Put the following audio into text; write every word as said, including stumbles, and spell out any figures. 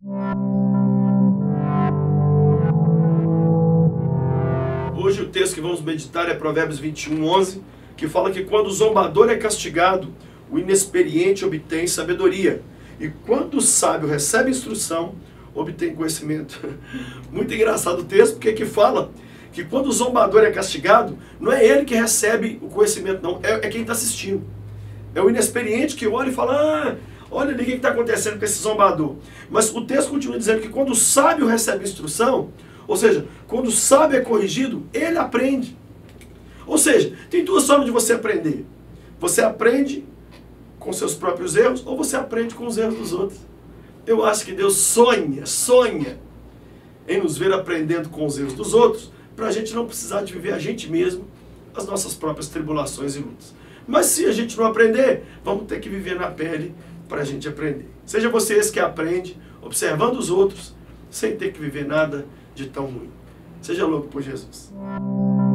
Hoje o texto que vamos meditar é Provérbios vinte e um, onze, que fala que quando o zombador é castigado, o inexperiente obtém sabedoria, e quando o sábio recebe instrução, obtém conhecimento. Muito engraçado o texto, porque aqui fala que quando o zombador é castigado, não é ele que recebe o conhecimento, não, é, é quem está assistindo. É o inexperiente que olha e fala, ah, olha ali o que está acontecendo com esse zombador. Mas o texto continua dizendo que quando o sábio recebe instrução, ou seja, quando o sábio é corrigido, ele aprende. Ou seja, tem duas formas de você aprender. Você aprende com seus próprios erros, ou você aprende com os erros dos outros. Eu acho que Deus sonha, sonha em nos ver aprendendo com os erros dos outros, para a gente não precisar de viver a gente mesmo, as nossas próprias tribulações e lutas. Mas se a gente não aprender, vamos ter que viver na pele para a gente aprender. Seja você esse que aprende, observando os outros, sem ter que viver nada de tão ruim. Seja louco por Jesus.